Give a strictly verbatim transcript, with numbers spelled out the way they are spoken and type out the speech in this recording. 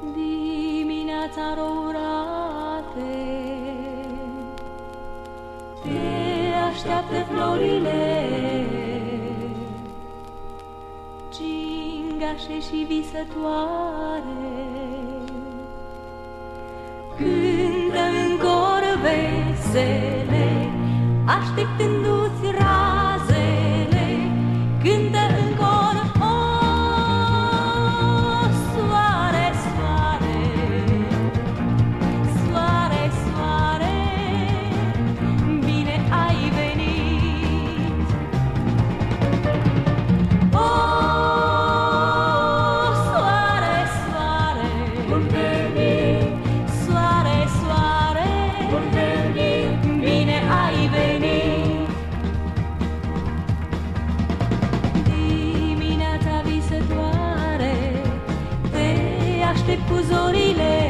Dimineața rourate te așteaptă florile, gingașe și visătoare, cântă în cor vesele, așteptându-ți razele, cântă în cor, o, soare, soare, soare, soare, bine ai venit. O, soare, soare, Bun venit, soare, soare, bun venit, bine ai venit. Dimineața visătoare te aștept cu zorile,